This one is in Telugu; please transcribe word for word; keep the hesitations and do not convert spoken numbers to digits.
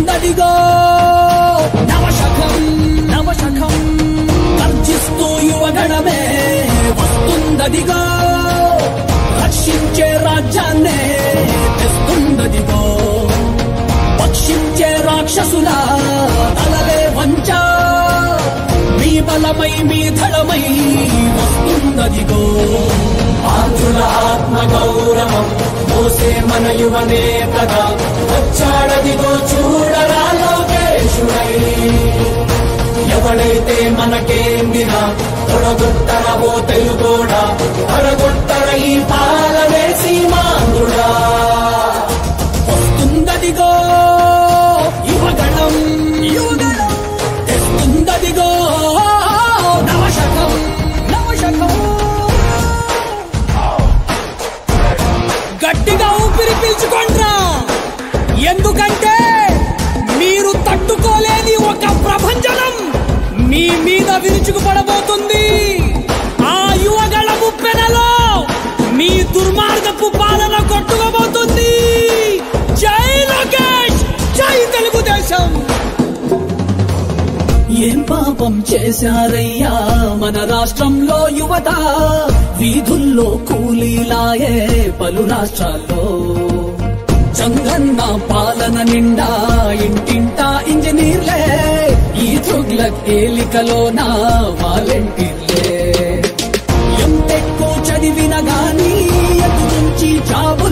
వస్తుందదిగో నవశకం నవశకం గర్జిస్తూ యువగణమే వస్తుందదిగో రక్షించే రాజ్యాన్నే తెస్తుందదిగో పక్షించే రాక్షసుల తలలే వంచ మీ బలమై మీ ధడమై వస్తుందదిగో ఆంధ్రుల ఆత్మ గౌరవం మోసే మన యువనేతగా వచ్చాడదిగో చూడరా లోకేశుడై ఎవడైతే మనకేందినా తొడగొట్టరా ఓ తెలుగోడా తొడగొట్టర ఈ పాలనే సీమాంధ్రుడా వస్తుందదిగో యువగణం యువగణం తెస్తుందదిగో నవశకం నవశకం గట్టిగా ఊపిరి పీల్చుకోండ్రా ఎందుకంటే మీరు తట్టుకోలేని ఒక ప్రభంజనం మీ మీద విరుచుకుపడబోతుంది ఆ యువగళ ముప్పెనలో మీ దుర్మార్గపు పాలన కొట్టుకోబోతుంది జై లోకేష్ జై తెలుగుదేశం ఏం పాపం చేశారయ్యా మన రాష్ట్రంలో యువత వీధుల్లో కూలీలాయే పలు రాష్ట్రాల్లో చంగన్న పాలన నిండా ఇంటింటా ఇంజనీర్లే ఈ తుగ్లక్ ఏలికలోనా వాలంటీర్లే ఎంతెక్కువ చదివిన గానీ ఎటు నుంచి జాబు